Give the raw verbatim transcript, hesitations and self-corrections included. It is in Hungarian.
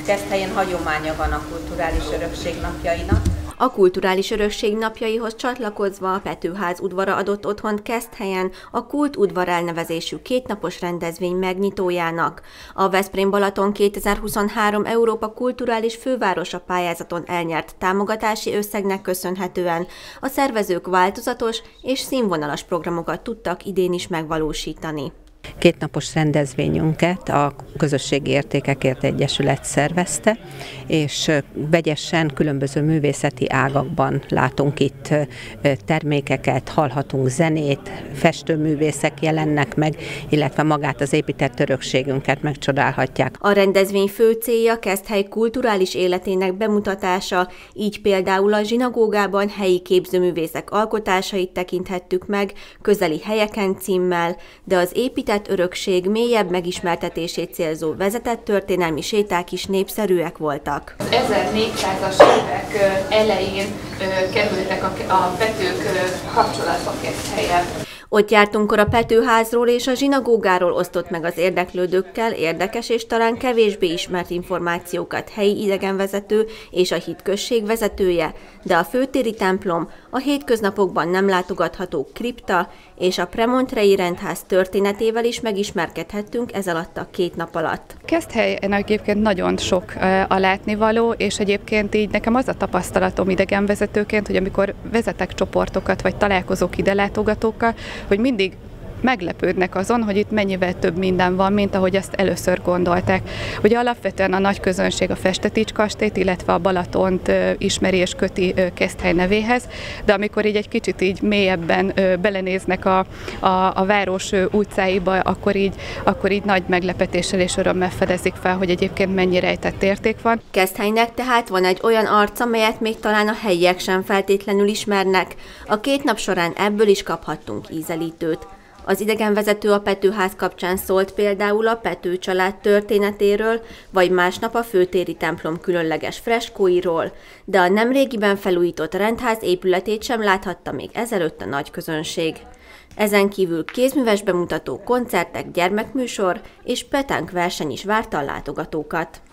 Keszthelyen hagyománya van a kulturális örökség napjainak. A kulturális örökség napjaihoz csatlakozva a Petőház udvara adott otthont Keszthelyen a Kult udvar elnevezésű kétnapos rendezvény megnyitójának. A Veszprém Balaton kétezer-huszonhárom Európa kulturális fővárosa pályázaton elnyert támogatási összegnek köszönhetően a szervezők változatos és színvonalas programokat tudtak idén is megvalósítani. Kétnapos rendezvényünket a Közösségi Értékekért Egyesület szervezte, és vegyesen különböző művészeti ágakban látunk itt termékeket, hallhatunk zenét, festőművészek jelennek meg, illetve magát az épített örökségünket megcsodálhatják. A rendezvény fő célja Keszthely kulturális életének bemutatása, így például a zsinagógában helyi képzőművészek alkotásait tekinthettük meg közeli helyeken címmel, de az épített örökség mélyebb megismertetését célzó vezetett történelmi séták is népszerűek voltak. Az ezernégyszázas évek elején kerültek a Petők kapcsolatba Keszthelyen. Ott jártunkkor a Petőházról és a zsinagógáról osztott meg az érdeklődőkkel érdekes és talán kevésbé ismert információkat helyi idegenvezető és a hitközség vezetője, de a főtéri templom, a hétköznapokban nem látogatható kripta és a Premontrei rendház történetével is megismerkedhettünk ez alatt a két nap alatt. Keszthelyen egyébként nagyon sok a látnivaló, és egyébként így nekem az a tapasztalatom idegenvezetőként, hogy amikor vezetek csoportokat vagy találkozok ide látogatókkal, hogy mindig meglepődnek azon, hogy itt mennyivel több minden van, mint ahogy ezt először gondolták. Ugye alapvetően a nagy közönség a Festetics kastélyt, illetve a Balatont ismeri és köti Keszthely nevéhez, de amikor így egy kicsit így mélyebben belenéznek a, a, a város utcáiba, akkor így, akkor így nagy meglepetéssel és örömmel fedezik fel, hogy egyébként mennyi rejtett érték van. Keszthelynek tehát van egy olyan arca, melyet még talán a helyiek sem feltétlenül ismernek. A két nap során ebből is kaphattunk ízelítőt. Az idegenvezető a Petőház kapcsán szólt például a Pető család történetéről, vagy másnap a főtéri templom különleges freskóiról, de a nemrégiben felújított rendház épületét sem láthatta még ezelőtt a nagy közönség. Ezen kívül kézműves bemutató, koncertek, gyermekműsor és petánk verseny is várta a látogatókat.